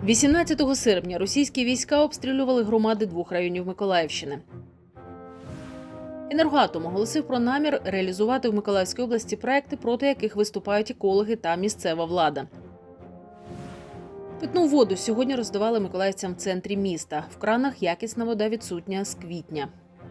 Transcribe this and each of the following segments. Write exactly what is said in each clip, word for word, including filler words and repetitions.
вісімнадцятого серпня російські війська обстрілювали громади двох районів Миколаївщини. «Енергоатом» оголосив про намір реалізувати в Миколаївській області проекти, проти яких виступають екологи та місцева влада. Питну воду сьогодні роздавали миколаївцям в центрі міста. В кранах якісна вода відсутня з квітня.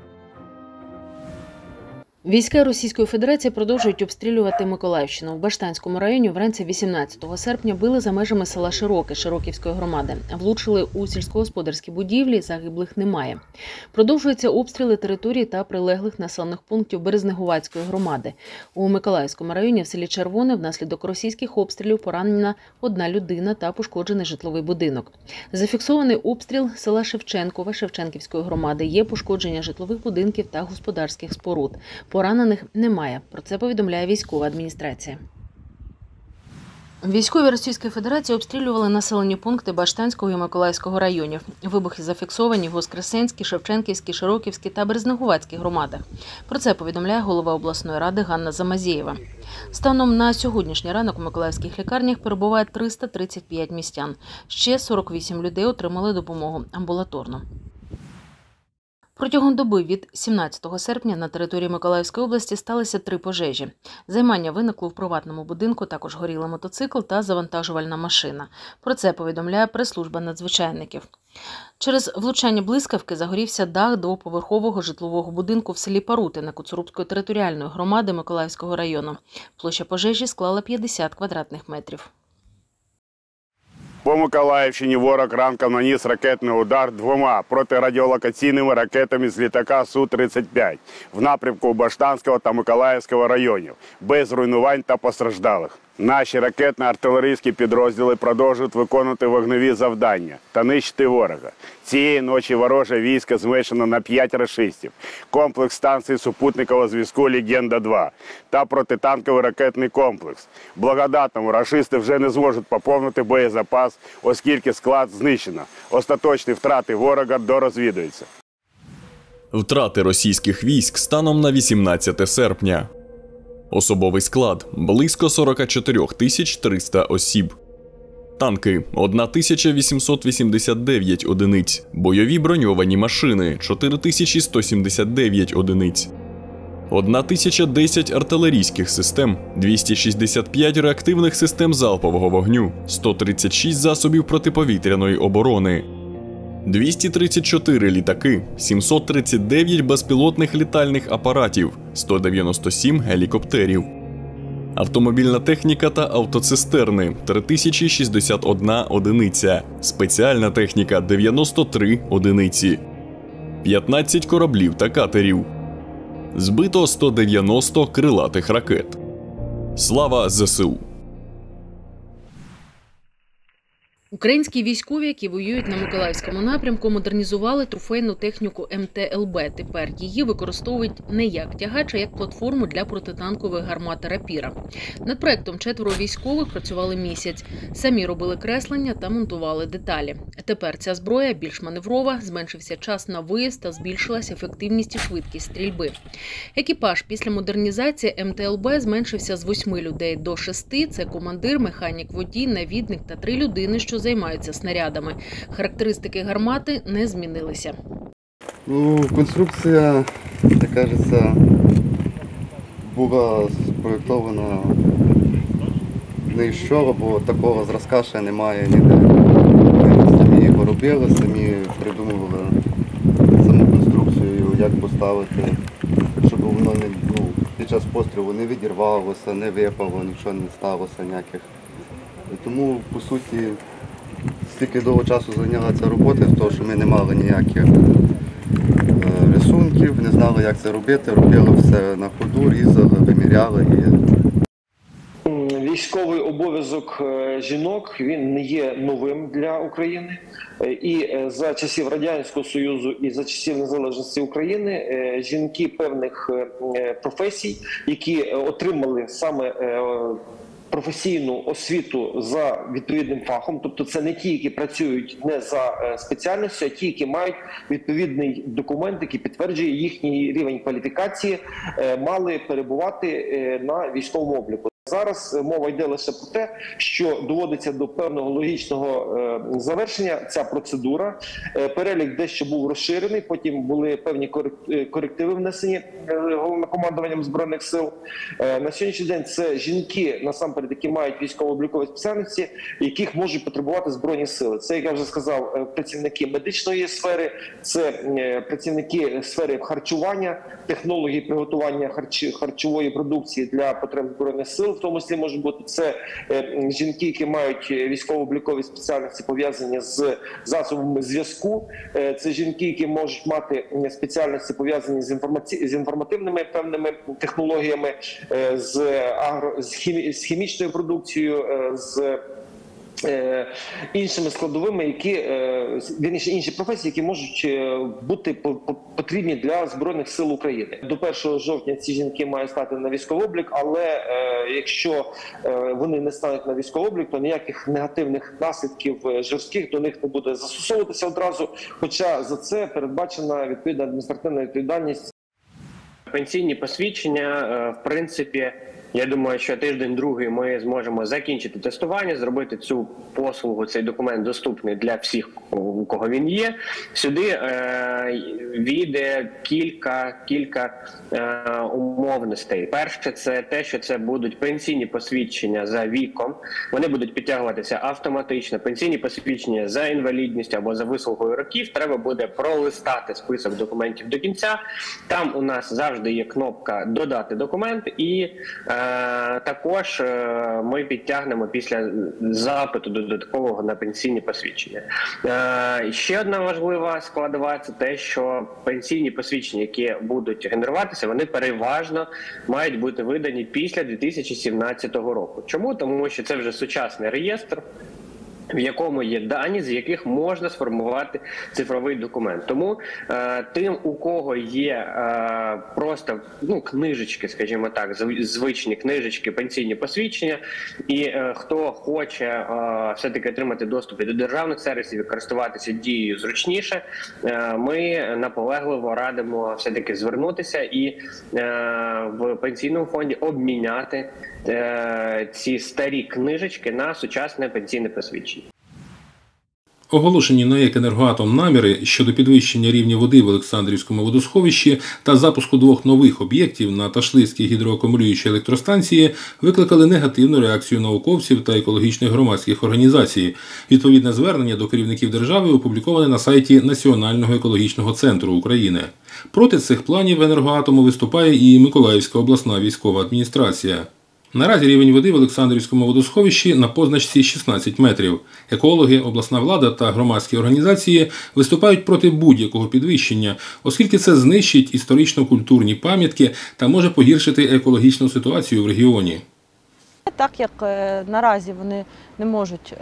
Війська Російської Федерації продовжують обстрілювати Миколаївщину. В Баштанському районі вранці вісімнадцятого серпня били за межами села Широке Широківської громади. Влучили у сільськогосподарські будівлі, загиблих немає. Продовжуються обстріли території та прилеглих населених пунктів Березнегуватської громади. У Миколаївському районі в селі Червоне внаслідок російських обстрілів поранена одна людина та пошкоджений житловий будинок. Зафіксований обстріл села Шевченкове Шевченківської громади. Є пошкодження житлових будинків та господарських споруд. Поранених немає. Про це повідомляє військова адміністрація. Військові Російської Федерації обстрілювали населені пункти Баштанського і Миколаївського районів. Вибухи зафіксовані в Воскресенській, Шевченківській, Широківській та Березнегуватській громадах. Про це повідомляє голова обласної ради Ганна Замазєєва. Станом на сьогоднішній ранок у миколаївських лікарнях перебуває триста тридцять п'ять містян. Ще сорок вісім людей отримали допомогу амбулаторно. Протягом доби від сімнадцятого серпня на території Миколаївської області сталися три пожежі. Займання виникло в приватному будинку, також горіли мотоцикл та завантажувальна машина. Про це повідомляє прес-служба надзвичайників. Через влучання блискавки загорівся дах двоповерхового житлового будинку в селі Парутине Коцурубської територіальної громади Миколаївського району. Площа пожежі склала п'ятдесят квадратних метрів. По Миколаївщині ворог ранком наніс ракетний удар двома протирадіолокаційними ракетами з літака Су тридцять п'ять в напрямку Баштанського та Миколаївського районів, без руйнувань та постраждалих. Наші ракетно-артилерійські підрозділи продовжують виконувати вогневі завдання та нищити ворога. Цієї ночі вороже військо зменшено на п'ять рашистів, комплекс станцій супутникового зв'язку «Легенда два» та протитанковий ракетний комплекс. Благодатному рашисти вже не зможуть поповнити боєзапас, оскільки склад знищено. Остаточні втрати ворога дорозвідуються. Втрати російських військ станом на вісімнадцяте серпня. Особовий склад – близько сорок чотири тисячі триста осіб. Танки – тисяча вісімсот вісімдесят дев'ять одиниць. Бойові броньовані машини – чотири тисячі сто сімдесят дев'ять одиниць. тисяча десять артилерійських систем, двісті шістдесят п'ять реактивних систем залпового вогню, сто тридцять шість засобів протиповітряної оборони. двісті тридцять чотири літаки, сімсот тридцять дев'ять безпілотних літальних апаратів, сто дев'яносто сім гелікоптерів. Автомобільна техніка та автоцистерни – три тисячі шістдесят одна одиниця, спеціальна техніка – дев'яносто три одиниці. п'ятнадцять кораблів та катерів. Збито сто дев'яносто крилатих ракет. Слава ЗСУ! Українські військові, які воюють на Миколаївському напрямку, модернізували трофейну техніку Ем Те Ел Бе. Тепер її використовують не як тягач, а як платформу для протитанкової гармати «Рапіра». Над проектом четверо військових працювали місяць. Самі робили креслення та монтували деталі. Тепер ця зброя більш маневрова, зменшився час на виїзд та збільшилась ефективність і швидкість стрільби. Екіпаж після модернізації Ем Те Ел Бе зменшився з восьми людей до шести. Це командир, механік, водій, навідник та три людини, що займаються снарядами. Характеристики гармати не змінилися. Ну, конструкція, як кажеться, була спроєктована не з чого, бо такого зразка ще немає ніде. Ми самі його робили, самі придумували саму конструкцію, як поставити, щоб воно не, ну, під час пострілу не відірвалося, не випало, нічого не сталося ніяких. І тому, по суті, стільки довго часу зайняла ця робота, тому що ми не мали ніяких рисунків, не знали, як це робити, робили все на ходу, різали, виміряли. Військовий обов'язок жінок, він не є новим для України. І за часів Радянського Союзу, і за часів незалежності України жінки певних професій, які отримали саме професійну освіту за відповідним фахом, тобто це не ті, які працюють не за спеціальністю, а ті, які мають відповідний документ, який підтверджує їхній рівень кваліфікації, мали перебувати на військовому обліку. Зараз мова йде лише про те, що доводиться до певного логічного завершення ця процедура. Перелік дещо був розширений, потім були певні корективи внесені Головнокомандуванням Збройних сил. На сьогоднішній день це жінки, насамперед, які мають військово-облікові спеціальності, яких можуть потребувати Збройні сили. Це, як я вже сказав, працівники медичної сфери, це працівники сфери харчування, технології приготування харч... харчової продукції для потреб Збройних сил, в тому числі може бути це жінки, які мають військово-облікові спеціальності, пов'язані з засобами зв'язку, це жінки, які можуть мати спеціальності, пов'язані з, інформаці... з інформативними певними технологіями, з, агро... з, хімі... з хімічною продукцією, з іншими складовими, які, вірніше, інші професії, які можуть бути потрібні для Збройних сил України. До першого жовтня ці жінки мають стати на військовий облік, але якщо вони не стануть на військовий облік, то ніяких негативних наслідків жорстких до них не буде застосовуватися одразу, хоча за це передбачена відповідна адміністративна відповідальність. Пенсійні посвідчення, в принципі, я думаю, що тиждень-другий ми зможемо закінчити тестування, зробити цю послугу, цей документ доступний для всіх, у кого він є. Сюди е, війде кілька, кілька е, умовностей. Перше, це те, що це будуть пенсійні посвідчення за віком. Вони будуть підтягуватися автоматично. Пенсійні посвідчення за інвалідністю або за вислугою років. Треба буде пролистати список документів до кінця. Там у нас завжди є кнопка «Додати документ» і е, також ми підтягнемо після запиту додаткового на пенсійні посвідчення. Ще одна важлива складова – це те, що пенсійні посвідчення, які будуть генеруватися, вони переважно мають бути видані після дві тисячі сімнадцятого року. Чому? Тому що це вже сучасний реєстр, в якому є дані, з яких можна сформувати цифровий документ. Тому е, тим, у кого є е, просто ну, книжечки, скажімо так, звичні книжечки, пенсійні посвідчення, і е, хто хоче е, все-таки отримати доступ до державних сервісів і користуватися дією зручніше, е, ми наполегливо радимо все-таки звернутися і е, в пенсійному фонді обміняти е, ці старі книжечки на сучасне пенсійне посвідчення. Оголошені НАЕК «Енергоатом» наміри щодо підвищення рівня води в Олександрівському водосховищі та запуску двох нових об'єктів на Ташлицькій гідроакумулюючій електростанції викликали негативну реакцію науковців та екологічних громадських організацій. Відповідне звернення до керівників держави опубліковане на сайті Національного екологічного центру України. Проти цих планів «Енергоатому» виступає і Миколаївська обласна військова адміністрація. Наразі рівень води в Олександрівському водосховищі на позначці шістнадцять метрів. Екологи, обласна влада та громадські організації виступають проти будь-якого підвищення, оскільки це знищить історично-культурні пам'ятки та може погіршити екологічну ситуацію в регіоні. Так як наразі вони не можуть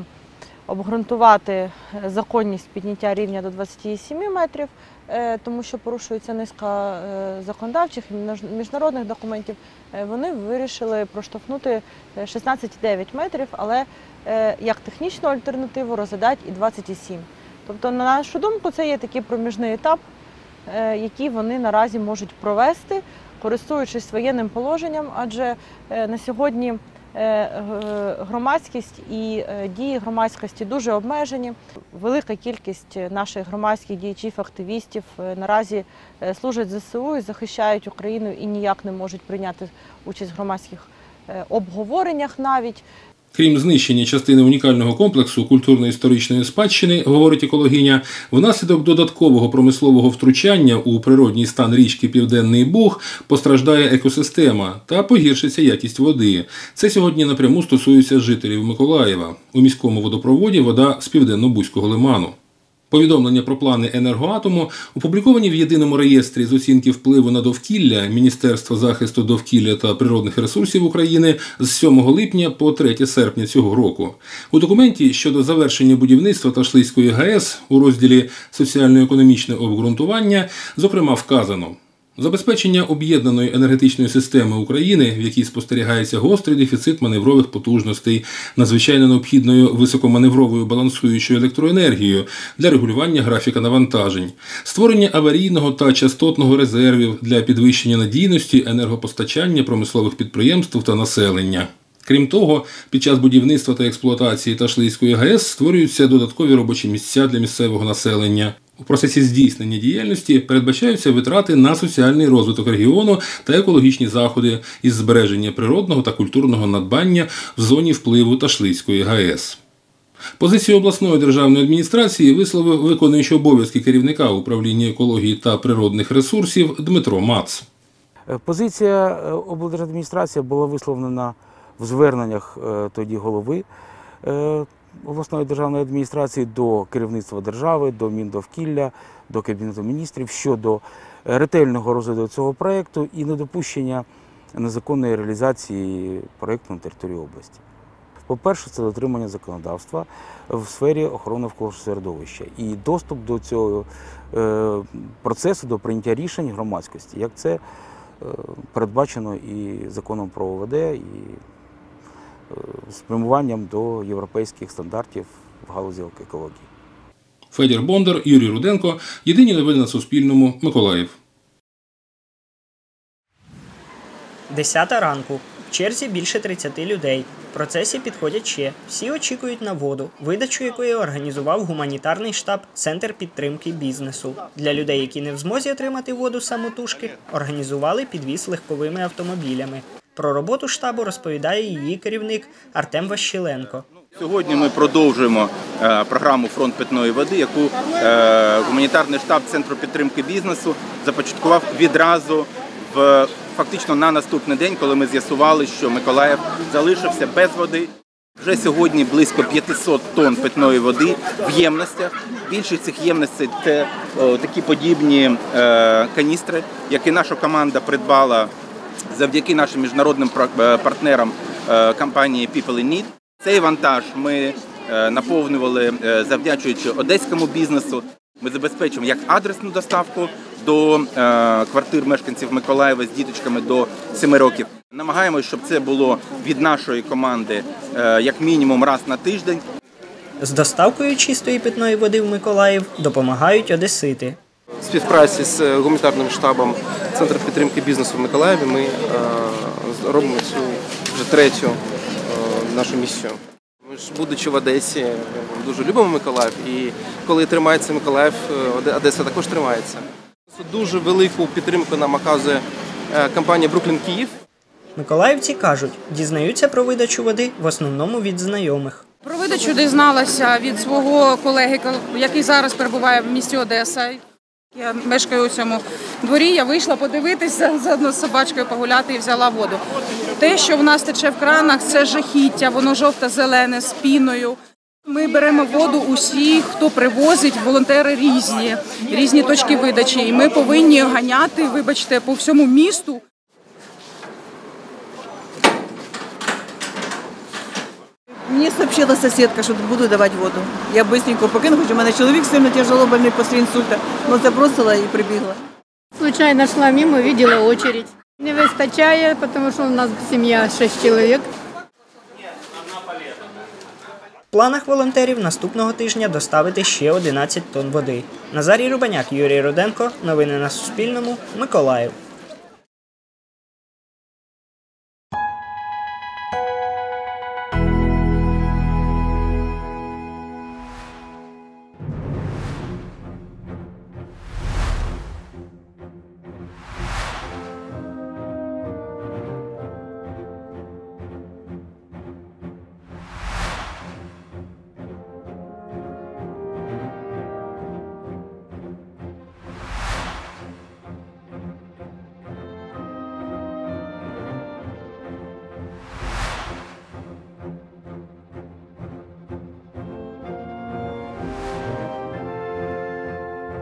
обґрунтувати законність підняття рівня до двадцяти семи метрів, тому що порушується низка законодавчих і міжнародних документів, вони вирішили проштовхнути шістнадцять цілих дев'ять метрів, але як технічну альтернативу розглядають і двадцять сім. Тобто, на нашу думку, це є такий проміжний етап, який вони наразі можуть провести, користуючись воєнним положенням, адже на сьогодні громадськість і дії громадськості дуже обмежені. Велика кількість наших громадських діячів, активістів наразі служать зе се у і захищають Україну і ніяк не можуть прийняти участь в громадських обговореннях навіть. Крім знищення частини унікального комплексу культурно-історичної спадщини, говорить екологиня, внаслідок додаткового промислового втручання у природній стан річки Південний Буг постраждає екосистема та погіршиться якість води. Це сьогодні напряму стосується жителів Миколаєва. У міському водопроводі вода з Південно-Бузького лиману. Повідомлення про плани «Енергоатому» опубліковані в єдиному реєстрі з оцінки впливу на довкілля Міністерства захисту довкілля та природних ресурсів України з сьомого липня по третє серпня цього року. У документі щодо завершення будівництва Ташлицької ГАЕС у розділі «Соціально-економічне обґрунтування» зокрема вказано: Забезпечення об'єднаної енергетичної системи України, в якій спостерігається гострий дефіцит маневрових потужностей, надзвичайно необхідною високоманевровою балансуючою електроенергією для регулювання графіка навантажень, створення аварійного та частотного резервів для підвищення надійності енергопостачання промислових підприємств та населення. Крім того, під час будівництва та експлуатації Ташлицької ГАЕС створюються додаткові робочі місця для місцевого населення. У процесі здійснення діяльності передбачаються витрати на соціальний розвиток регіону та екологічні заходи із збереження природного та культурного надбання в зоні впливу Ташлицької ГАЕС. Позицію обласної державної адміністрації висловив виконуючий обов'язки керівника управління екології та природних ресурсів Дмитро Мац. Позиція облдержадміністрації була висловлена в зверненнях тоді голови обласної державної адміністрації до керівництва держави, до Міндовкілля, до Кабінету міністрів щодо ретельного розгляду цього проєкту і недопущення незаконної реалізації проєкту на території області. По-перше, це дотримання законодавства в сфері охорони навколишнього середовища і доступ до цього процесу, до прийняття рішень громадськості, як це передбачено і законом про О В Д, і спрямуванням до європейських стандартів в галузі екології. Федір Бондар, Юрій Руденко. Єдині новини на Суспільному. Миколаїв. Десята ранку. В черзі більше тридцяти людей. В процесі підходять ще. Всі очікують на воду, видачу якої організував гуманітарний штаб «Центр підтримки бізнесу». Для людей, які не в змозі отримати воду самотужки, організували підвіз легковими автомобілями. Про роботу штабу розповідає її керівник Артем Ващиленко. Сьогодні ми продовжуємо е, програму «Фронт питної води», яку е, гуманітарний штаб Центру підтримки бізнесу започаткував відразу в, фактично на наступний день, коли ми з'ясували, що Миколаїв залишився без води. Вже сьогодні близько п'ятсот тонн питної води в ємностях. Більшість цих ємностей – це о, такі подібні е, каністри, які наша команда придбала завдяки нашим міжнародним партнерам е, компанії People in Need. Цей вантаж ми е, наповнювали е, завдячуючи одеському бізнесу. Ми забезпечуємо як адресну доставку до е, квартир мешканців Миколаєва з діточками до семи років. Намагаємося, щоб це було від нашої команди е, як мінімум раз на тиждень. З доставкою чистої питної води в Миколаїв допомагають одесити. В співпраці з гуманітарним штабом Центру підтримки бізнесу в Миколаєві ми е, робимо цю вже третю е, нашу місію. Ми ж, будучи в Одесі, дуже любимо Миколаїв, і коли тримається Миколаїв, Одеса також тримається. Дуже велику підтримку нам оказує компанія «Бруклін Київ». Миколаївці кажуть, дізнаються про видачу води в основному від знайомих. Про видачу дізналася від свого колеги, який зараз перебуває в місті Одеса. Я мешкаю у цьому дворі, я вийшла подивитися, заодно з собачкою погуляти і взяла воду. Те, що в нас тече в кранах, це жахіття, воно жовто-зелене, з піною. Ми беремо воду усі, хто привозить, волонтери різні, різні точки видачі. І ми повинні ганяти, вибачте, по всьому місту. Мені сообщила сусідка, що буду давати воду. Я швидко покину, хоч у мене чоловік сильно тяжело больний після інсульта, але забросила і прибігла. Случайно йшла мимо, бачила очередь. Не вистачає, тому що у нас сім'я шість чоловік. В планах волонтерів наступного тижня доставити ще одинадцять тонн води. Назарій Рубаняк, Юрій Руденко. Новини на Суспільному. Миколаїв.